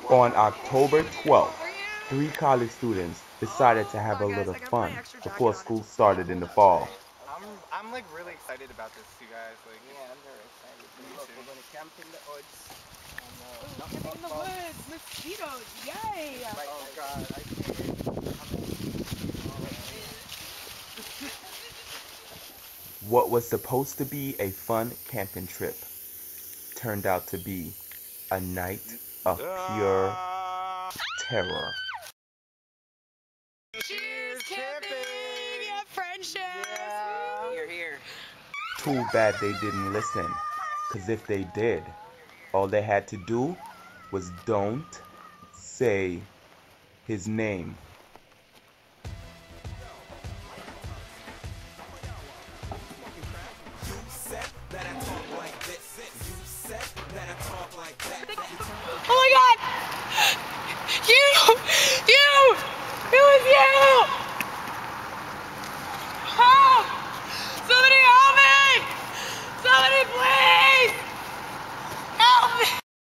On October 12th, three college students decided to have a little fun before school started in the fall. I'm like really excited about this, you guys. Like, Yeah, I'm very excited. Look, we're gonna camp in the woods. Camping in the woods, mosquitoes, yay! oh god, I can't. What was supposed to be a fun camping trip turned out to be a night of pure terror. Cheers, camping! Yeah, friendships! Yeah. You're here. Too bad they didn't listen, because if they did, all they had to do was don't say his name. Oh my god! You! It was you!